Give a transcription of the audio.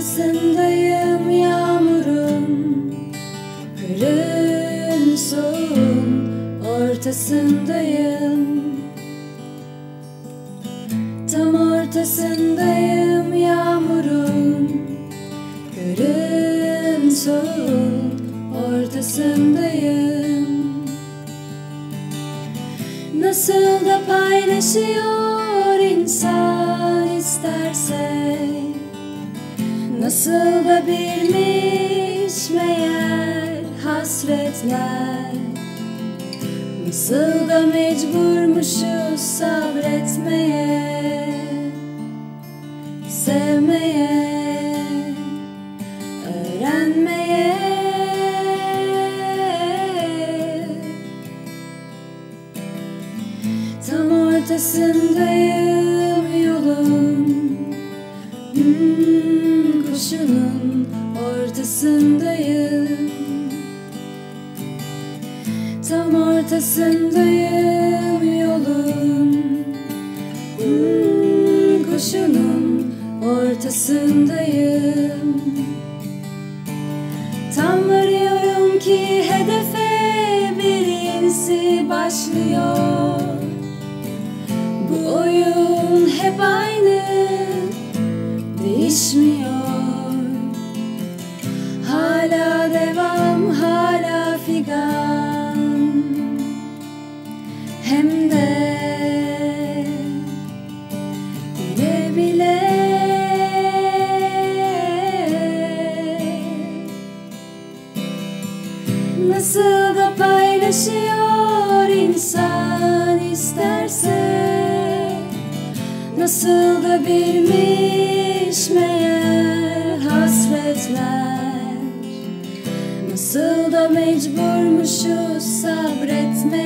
ortasındayım yağmurun, kırın soğuğun ortasındayım. Tam ortasındayım yağmurun, kırın soğuğun ortasındayım. Nasıl da paylaşıyor insan isterse, nasıl da bilmiş meğer hasretler, nasıl da mecburmuşuz sabretmeye, sevmeye, öğrenmeye. Tam ortasındayım yolun, koşunun ortasındayım. Tam ortasındayım yolun, koşunun ortasındayım. Tam varıyorum ki hedefe, birincisi başlıyor. Bu oyun hep aynı, değişmiyor. Hala devam, hala figan, hem de bile bile. Nasıl da paylaşıyor insan isterse, nasıl da bilmiş meğer hasretler, nasıl da mecburmuşuz sabretmeye.